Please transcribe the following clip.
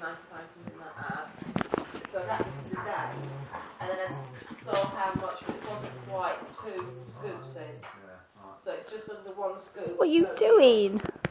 something like that. So that was the day. And then I saw how much, but it wasn't quite 2 scoops in. Yeah, right. So it's just under 1 scoop. What are you doing?